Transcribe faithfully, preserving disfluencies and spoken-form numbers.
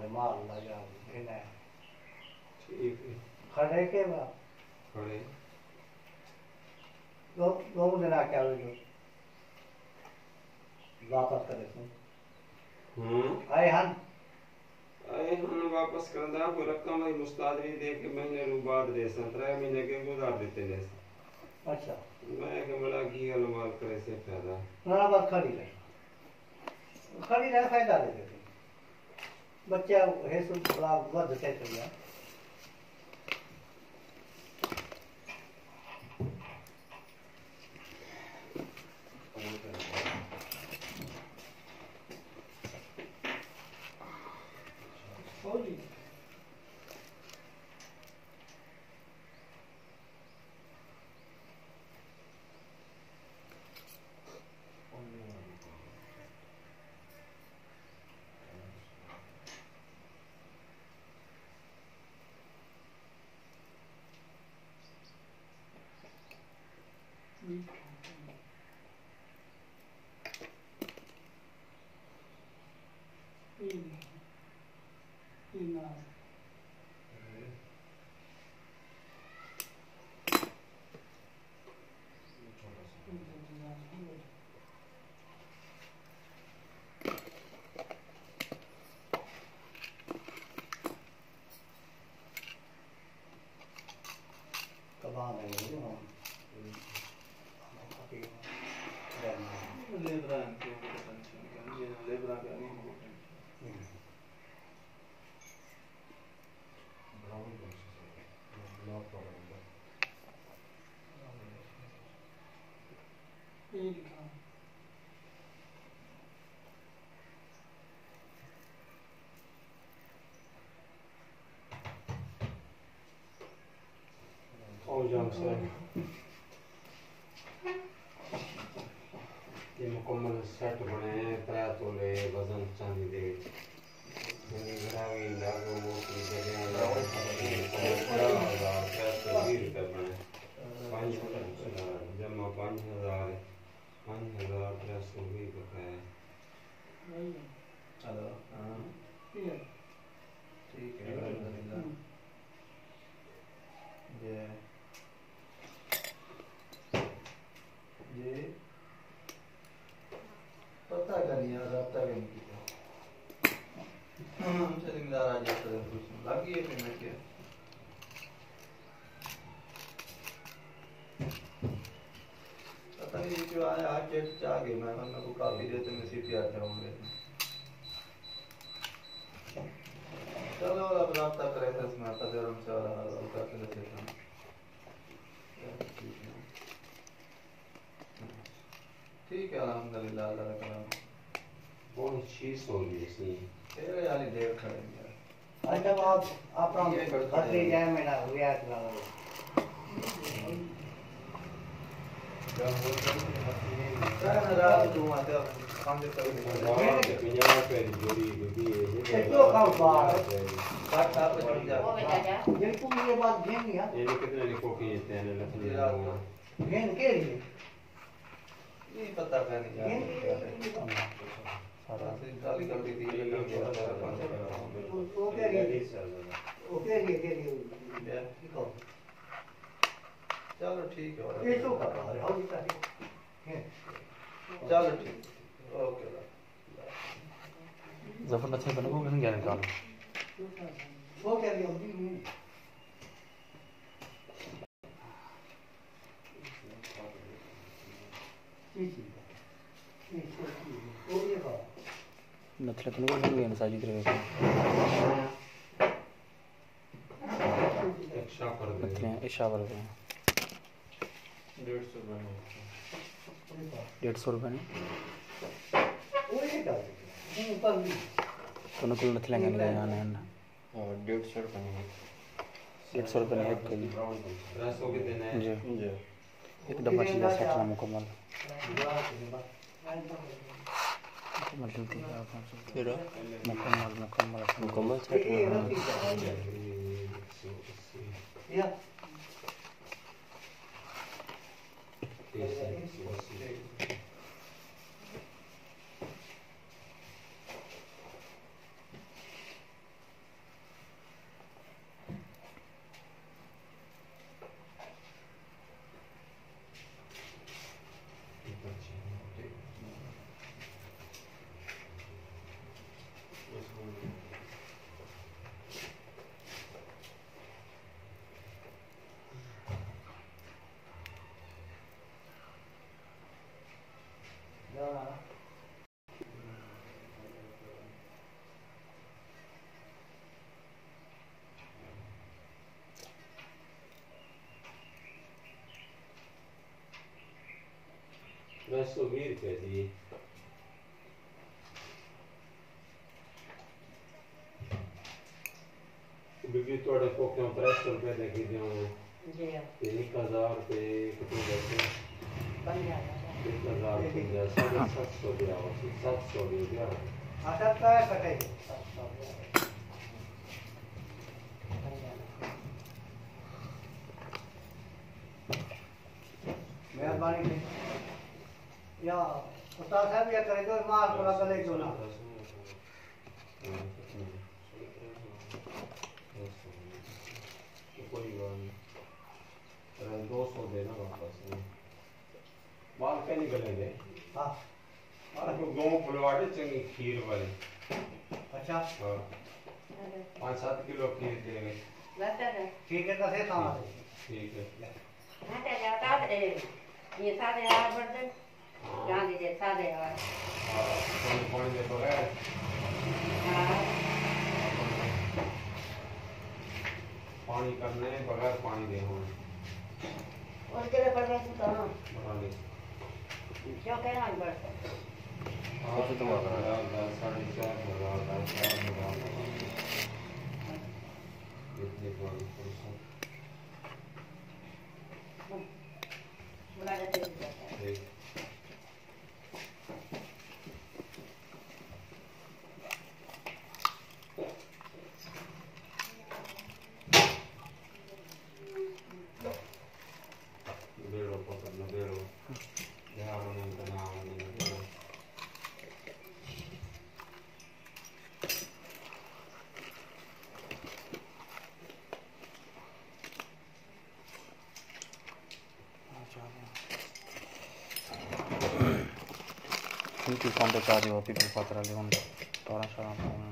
माल लगा इन्हें ठीक है खड़े के बा खड़े दो दो दिन आके आवे वापस करे सुन हम्म आए हन आए हम वापस कर दा कोई रकम भाई मुस्ताद भी दे के महीने रू बाद दे सत्रह महीने के गुजार देते ने अच्छा मैं के बड़ा की अलमाल करे से फायदा ना बात खड़ी रहे खड़ी रहे फायदा दे देते बच्चा है सो बड़ा वध से चलिया जाम से ये मुकम्मल सेट बने त्रै तोले वजन चांदी दे ग्रावी लागो वो की जगह लागो हजार त्रै सौ बीस रुपये बने पाँच हजार जमा पाँच हजार पाँच हजार त्रै सौ बीस रुपये हेलो हाँ ठीक है अल्हम्दुलिल्लाह ये ये पता करिए रास्ता भी नहीं किया हम चलिंदार आ जाते हैं कुछ बाकी है पेमेंट के पता नहीं क्यों आया आज चेक आ गए मैं हमने को काफी देते में सीपी आते होंगे चलो अब रास्ता करें तो इसमें तजर्बा से और हल्का कर लेते हैं ठीक है अल्हम्दुलिल्लाह अल्लाह का करम बहुत चीज हो गई इसलिए तेरे वाली देर खड़े आज जब आप आप खतरे जाए में ना हुआ इतना जब वो रात को आते हैं काम जो करेंगे पिंजरा पे जोड़ी जोड़ी ये तो काम बात बात आप पे चल जा ये तुम ये बात घेन लिया ये कितने लिखो कि ये तेने लखनी घेन के लिए नहीं पता क्या नहीं सारा से गाली कर दी थी ये ओके ओके ये के लिए चलो ठीक है ये तो कर रहा है और इतना चलो ठीक ओके जफर अच्छा बना को क्या निकाल वो क्या लिए मतलब तो नहीं गया साजिद रे एक्स्ट्रा कर दे मतलब इशा कर दे डेढ़ सौ रुपये डेढ़ सौ रुपये नहीं वो ये डाल दे ऊपर भी तो नकुल नहीं लेंगे नहीं आने हैं और डेढ़ सौ रुपये डेढ़ सौ रुपये नहीं एक के लिए त्रै सौ के देने हैं जी जी एक डब्बा चीज़ सेट ना मुकम्मल मुकम्मल चलती है आप तेरा मुकम्मल मुकम्मल मुकम्मल सेट या सौ बीस रुपए दी बीबी थोड़े को क्यों त्रै सौ रुपए दे के दियो जी एक हजार रुपए कितने देते बन जाएगा एक हजार रुपए साढ़े सात सौ दिया सात सौ दिया आटा का कटे मेहरबानी या उस्ताद साहब या करे तो मार पूरा गले क्यों ना कोई दो सौ देना वापस बाल क्या निकलेंगे हाँ आपको गाँव फुलवाड़े चंगी खीर वाली अच्छा हाँ पाँच सात किलो खीर देंगे ठीक है तो से हमारे ठीक है ये सादे आवाज बढ़ते जहाँ दीजिए सादे आवाज पानी पानी दे बगैर पानी करने बगैर पानी दे हो और के लिए पड़ रहा था ना बता ले क्यों कहना है बढ़ता हाँ तो तुम हजार दस साढ़े चार हजार दस चार हजार इतने पानी पैसा बुला देते हैं ठीक बेड़ो पकड़ना बेड़ो यहाँ बने तो ना बने बेड़ो इनकी कौन तो चार्ज होती है पात्र ले उन तोरा शराब